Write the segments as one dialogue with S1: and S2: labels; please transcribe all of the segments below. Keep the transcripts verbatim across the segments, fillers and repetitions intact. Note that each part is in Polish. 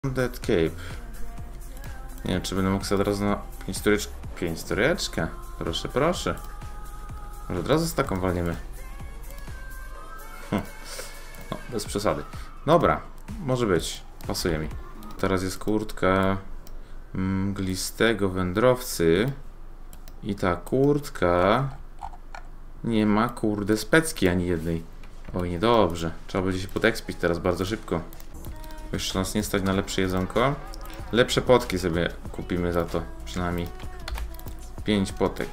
S1: Dead Cape. Nie wiem, czy będę mógł sobie od razu na pięć tureczkę. pięć tureczkę? Proszę, proszę. Może od razu z taką walniemy. Hm. No, bez przesady. Dobra, może być. Pasuje mi. Teraz jest kurtka mglistego wędrowcy. I ta kurtka nie ma, kurde, specki ani jednej. Oj, niedobrze. Trzeba będzie się podekspić teraz bardzo szybko. Jeszcze nas nie stać na lepsze jedzonko. Lepsze potki sobie kupimy za to. Przynajmniej pięć potek.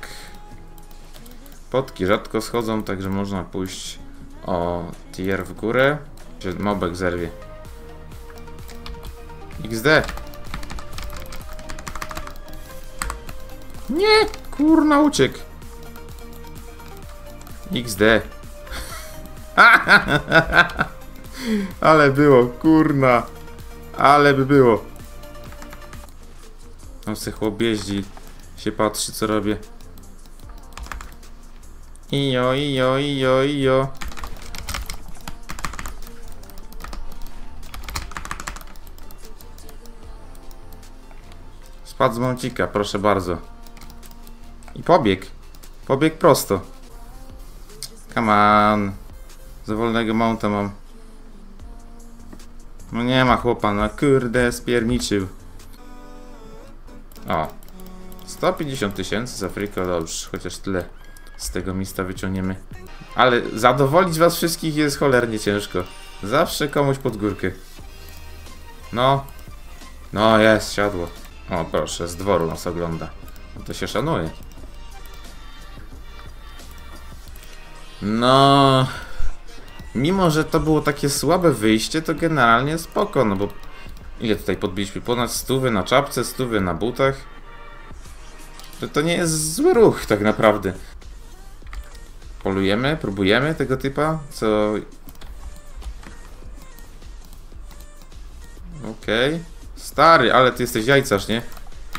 S1: Potki rzadko schodzą, także można pójść o tier w górę. Mobek zerwie. iks de. Nie! Kurna, uciekł. iks de. Ale było, kurna. Ale by było. On se chłop jeździ, się patrzy, co robię. Ijo, ijo, ijo, ijo. Spadł z mącika, proszę bardzo. I pobiegł. Pobiegł prosto. Come on. Za wolnego mounta mam. No nie ma chłopa, no kurde, spierniczył. O. sto pięćdziesiąt tysięcy z Afryki, dobrze, chociaż tyle z tego miejsca wyciągniemy. Ale zadowolić was wszystkich jest cholernie ciężko. Zawsze komuś pod górkę. No. No jest, siadło. O proszę, z dworu nas ogląda. No to się szanuje. No... Mimo, że to było takie słabe wyjście, to generalnie spoko, no bo... Ile tutaj podbiliśmy? Ponad stówy na czapce, stówy na butach. To, to nie jest zły ruch tak naprawdę. Polujemy, próbujemy tego typa, co... Okej. Okay. Stary, ale ty jesteś jajcarz, nie?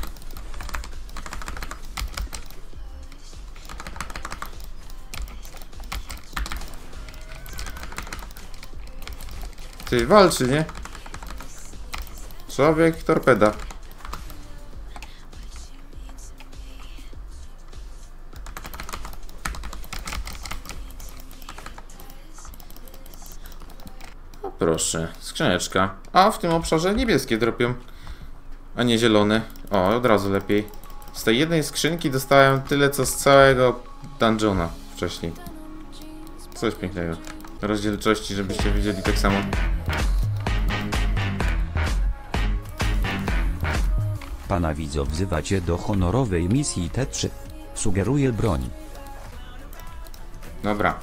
S1: Ty, walczy, nie? Człowiek torpeda. O proszę, skrzyneczka. A w tym obszarze niebieskie dropią, a nie zielone. O, od razu lepiej. Z tej jednej skrzynki dostałem tyle, co z całego dungeona wcześniej. Coś pięknego. Rozdzielczości, żebyście widzieli tak samo.
S2: Pana widzo wzywa cię do honorowej misji T trzy. Sugeruje broń.
S1: Dobra.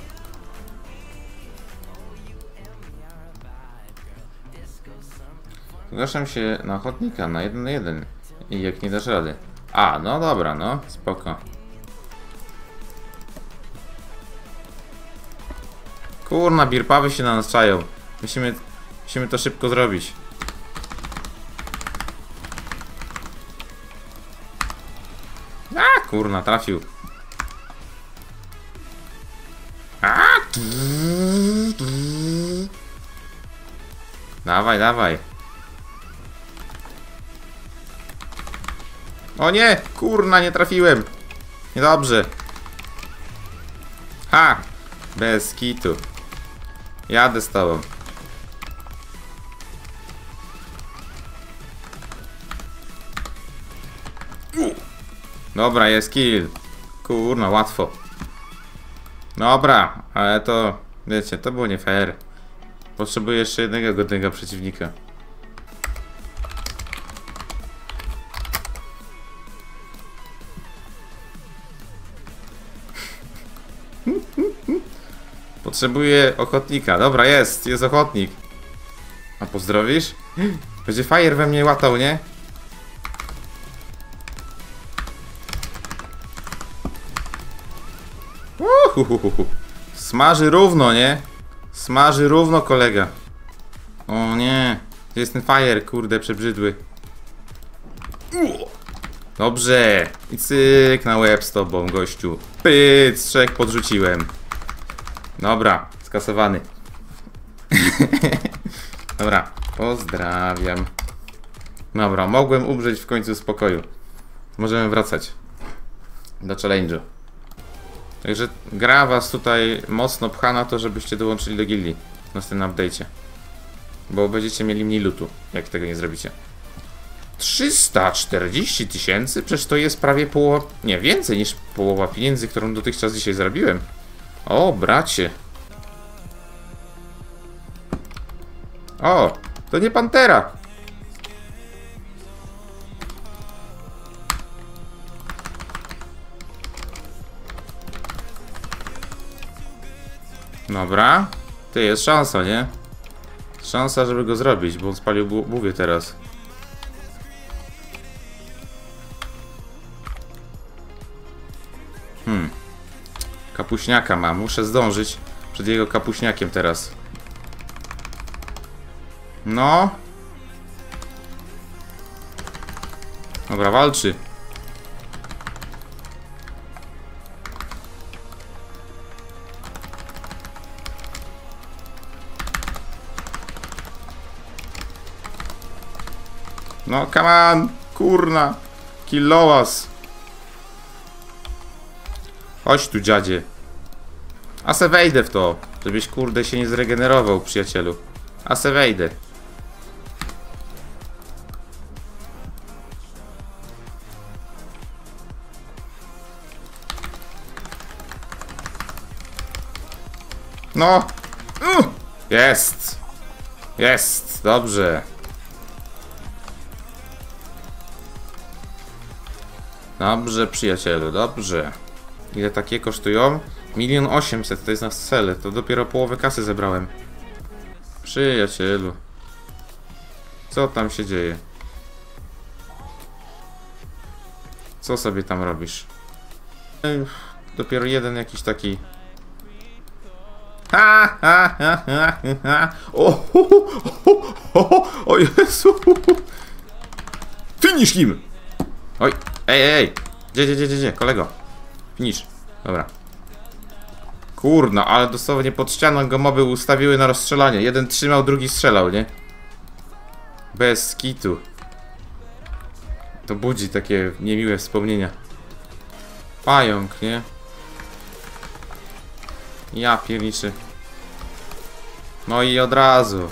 S1: Zgłaszam się na ochotnika na jeden na jeden. I jak nie dasz rady. A, no dobra, no, spoko. Kurna, birpawy się na nas czają. Musimy, musimy to szybko zrobić. A, kurna, trafił. A, dawaj, dawaj. O nie, kurna, nie trafiłem. Niedobrze. Ha, bez kitu. Jadę z tobą. Dobra, jest kill. Kurna, łatwo. Dobra, ale to, wiecie, to było nie fair. Potrzebuję jeszcze jednego godnego przeciwnika. Potrzebuję ochotnika. Dobra, jest, jest ochotnik. A pozdrowisz? Będzie fajer we mnie łatał, nie? Uhuhuhu. Smaży równo, nie? Smaży równo, kolega. O nie. Gdzie jest ten fajer, kurde, przebrzydły. Dobrze. I cyk na łeb z tobą, gościu. Pyc, trzech podrzuciłem. Dobra, skasowany. Dobra, pozdrawiam. Dobra, mogłem umrzeć w końcu w spokoju. Możemy wracać do challenge'u. Także gra was tutaj mocno pcha na to, żebyście dołączyli do gildii w następnym update'cie. Bo będziecie mieli mniej lootu, jak tego nie zrobicie. trzysta czterdzieści tysięcy? Przecież to jest prawie połowa... Nie, więcej niż połowa pieniędzy, którą dotychczas dzisiaj zarobiłem. O, bracie. O, to nie Pantera. Dobra. To jest szansa, nie? Szansa, żeby go zrobić, bo on spalił buwię teraz. Hmm. Kapuśniaka ma. Muszę zdążyć przed jego kapuśniakiem teraz. No. Dobra, walczy. No, come on, kurna. Killowas. Chodź tu, dziadzie. A se wejdę w to, żebyś kurde się nie zregenerował, przyjacielu. A se wejdę. No. Uh! Jest. Jest. Dobrze. Dobrze, przyjacielu, dobrze. Ile takie kosztują? Milion osiemset, to jest na cele. To dopiero połowę kasy zebrałem. Przyjacielu. Co tam się dzieje? Co sobie tam robisz? Ech, dopiero jeden jakiś taki... Ha, ha, ha, ha, ha. O, ho, ho, ho, ho, o Jezu. Finish him! Oj, ej, ej, ej. Gdzie, gdzie, gdzie, gdzie, kolego? Finish. Dobra. Kurna, ale dosłownie pod ścianą go moby ustawiły na rozstrzelanie. Jeden trzymał, drugi strzelał, nie? Bez kitu. To budzi takie niemiłe wspomnienia. Pająk, nie? Ja pierniczy. No i od razu.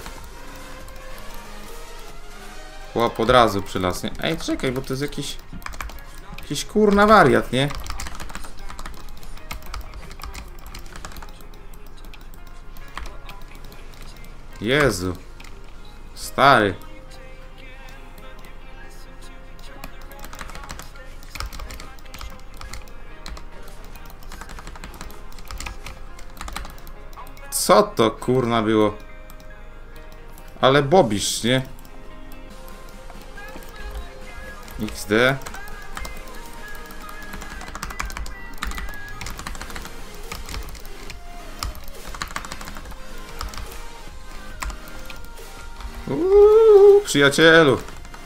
S1: Chłop od razu przylas, nie? Ej, czekaj, bo to jest jakiś... Jakiś kurna wariat, nie? Jezu. Stary. Co to kurna było? Ale bobisz, nie? iks de. Uuu, przyjacielu.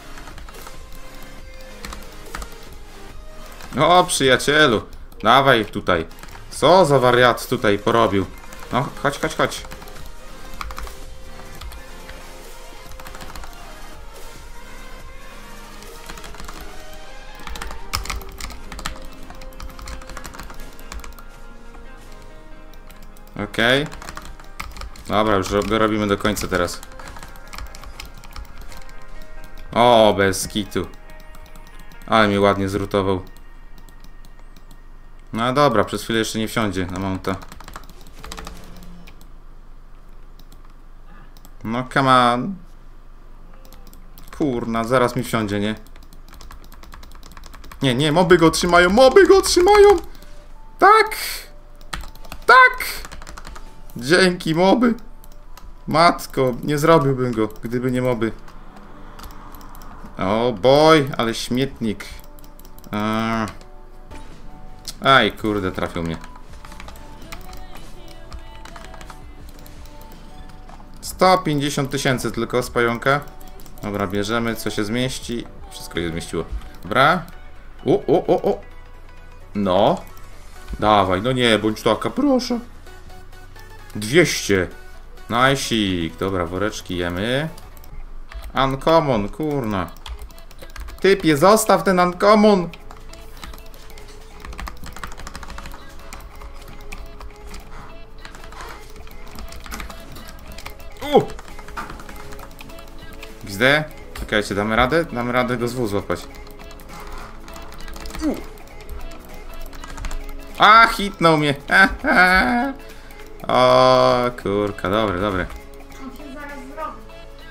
S1: O, przyjacielu. Dawaj tutaj. Co za wariat tutaj porobił? No, chodź, chodź, chodź. Okej. Okay. Dobra, już robimy do końca teraz. O, bez kitu. Ale mi ładnie zrutował. No dobra, przez chwilę jeszcze nie wsiądzie na mounta. No come on. Kurna, zaraz mi wsiądzie, nie? Nie, nie, moby go trzymają, moby go trzymają! Tak! Tak! Dzięki, moby! Matko, nie zrobiłbym go, gdyby nie moby. O boj, ale śmietnik. Eee. Aj, kurde, trafił mnie. sto pięćdziesiąt tysięcy tylko z pająka. Dobra, bierzemy, co się zmieści. Wszystko się zmieściło. Dobra. O, o, o, o. No. Dawaj, no nie, bądź taka, proszę. dwieście. Najsik. Dobra, woreczki jemy. Uncommon, kurna. Typie, zostaw ten uncommon! U! X D? Czekajcie, damy radę? Damy radę go z W złapać. U! A, hitnął mnie! O, kurka, dobre, dobre.
S3: On się zaraz zrobi.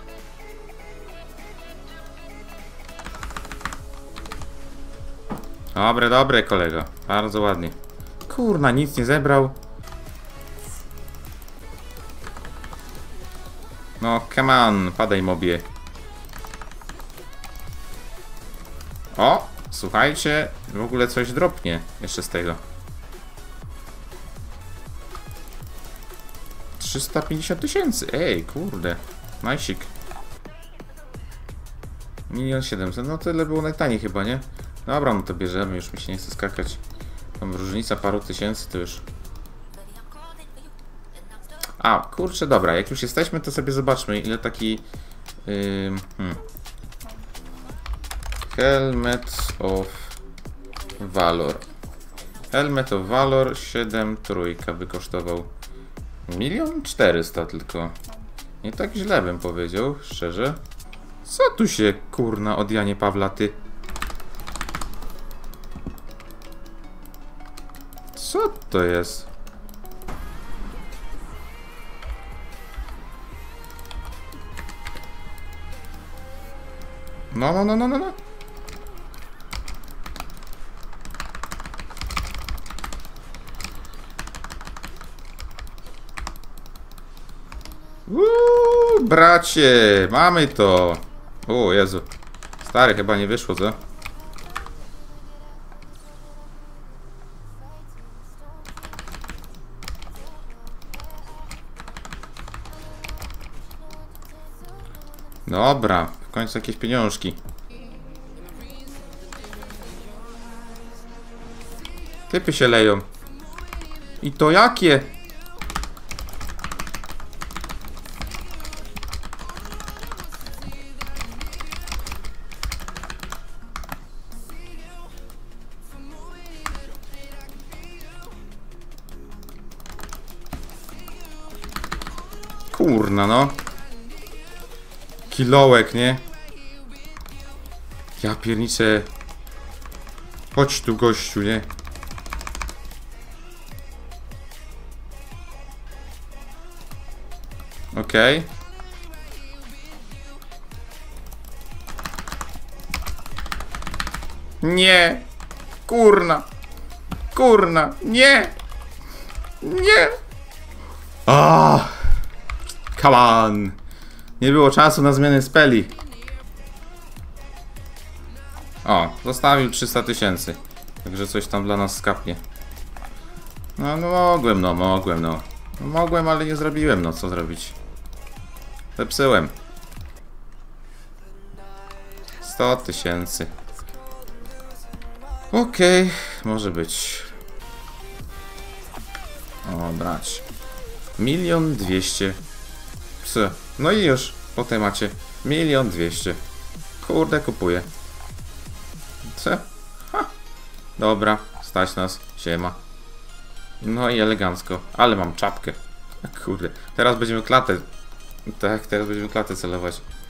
S1: Dobre, dobre, kolego. Bardzo ładnie. Kurna, nic nie zebrał. No, come on, padaj mobie. O, słuchajcie, w ogóle coś dropnie jeszcze z tego. trzysta pięćdziesiąt tysięcy, ej, kurde. Najsik. milion siedemset, no tyle było najtaniej chyba, nie? Dobra, no to bierzemy, już mi się nie chce skakać. Tam różnica paru tysięcy to już... A, kurczę, dobra, jak już jesteśmy, to sobie zobaczmy, ile taki... Yy, hmm. Helmet of Valor. Helmet of Valor siedem trójka by kosztował milion czterysta tylko. Nie tak źle bym powiedział, szczerze. Co tu się, kurna, od Janie Pawla, ty? Co to jest? No, no, no, no, no, no. Uuu, bracie, mamy to. O Jezu. Stary, chyba nie wyszło, co? Dobra, w końcu jakieś pieniążki. Typy się leją. I to jakie? Kurna, no. Kilołek, nie? Ja pierniczę. Chodź tu, gościu, nie? Okej. Okay. Nie! Kurna! Kurna! Nie! Nie! Ah! Come on! Nie było czasu na zmianę speli. O, zostawił trzysta tysięcy. Także coś tam dla nas skapnie. No, no mogłem, no, mogłem, no. Mogłem, ale nie zrobiłem, no, co zrobić? Zepsyłem. sto tysięcy. Okej, okay, może być. O, brać. Milion dwieście. Psy. No i już, po temacie. Milion dwieście. Kurde, kupuję. Co? Ha. Dobra, stać nas. Siema. No i elegancko. Ale mam czapkę. Kurde. Teraz będziemy klatę. Tak, teraz będziemy klatę celować.